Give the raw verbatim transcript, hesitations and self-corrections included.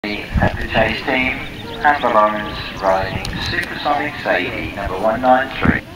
At the chase team, and balloons riding Super Sonic Sadie number one nine three.